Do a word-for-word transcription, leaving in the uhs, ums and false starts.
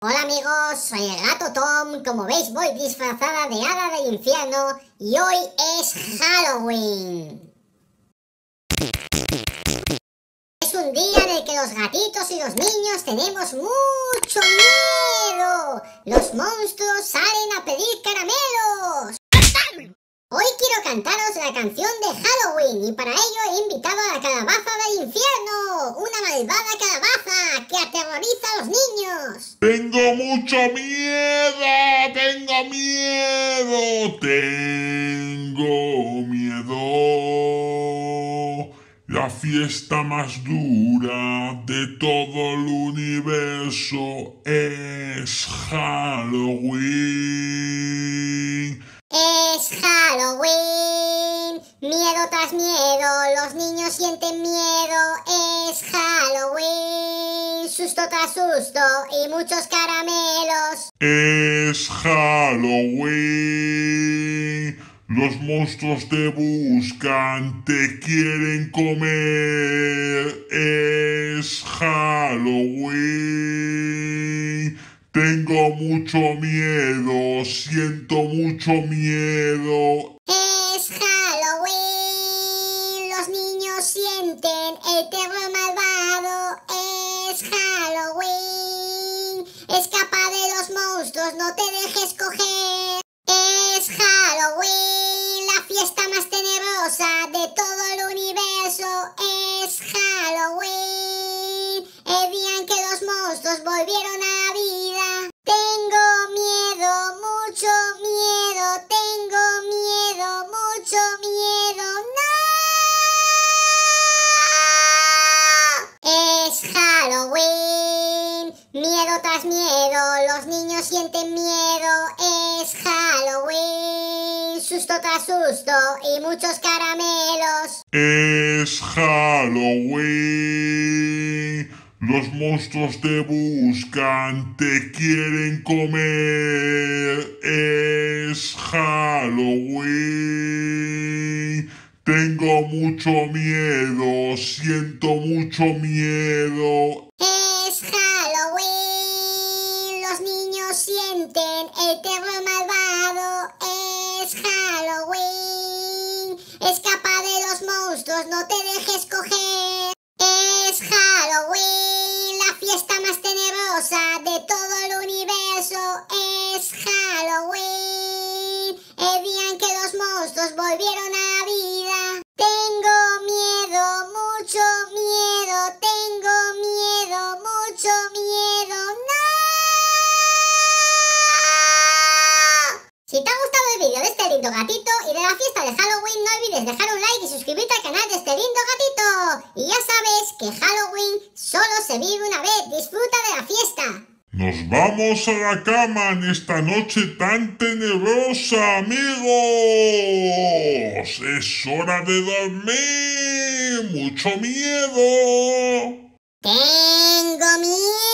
Hola amigos, soy el gato Tom. Como veis voy disfrazada de hada del infierno y hoy es Halloween. Es un día en el que los gatitos y los niños tenemos mucho miedo. Los monstruos salen a pedir caramelos. Hoy quiero cantaros la canción de Halloween y para ello he invitado a la calabaza del infierno, una malvada calabaza que aterroriza a los niños. Tengo mucho miedo, tengo miedo, tengo miedo. La fiesta más dura de todo el universo es Halloween. Es Halloween, miedo tras miedo, los niños sienten miedo. Es Halloween, susto tras susto y muchos caramelos. Es Halloween, los monstruos te buscan, te quieren comer. Es Halloween. Tengo mucho miedo, siento mucho miedo. Es Halloween, los niños sienten el terror malvado. Es Halloween, escapa de los monstruos, no te dejes coger. Es Halloween, la fiesta más tenebrosa de todo el universo. Es Halloween, el día en que los monstruos volvieron a la vida. Tengo miedo, mucho miedo, tengo miedo, mucho miedo, ¡no! Es Halloween, miedo tras miedo, los niños sienten miedo. Es Halloween, susto tras susto y muchos caramelos. Es Halloween, los monstruos te buscan, te quieren comer. Es Halloween, tengo mucho miedo, siento mucho miedo. Es Halloween, los niños sienten el terror malvado. Es Halloween, escapa de los monstruos, no te dejes coger. Es Halloween, la fiesta más tenebrosa de todo el universo. Es Halloween, el día en que los monstruos volvieron a la vida. Tengo miedo, mucho miedo, tengo miedo, mucho miedo, ¡no! Si te ha gustado el vídeo de este lindo gatito y de la fiesta de Halloween, no olvides dejar un like y suscribirte al canal de este lindo gatito. Y ya sabes que Halloween solo se vive una vez, disfruta de la fiesta. Nos vamos a la cama en esta noche tan tenebrosa, amigos. Es hora de dormir. Mucho miedo. Tengo miedo.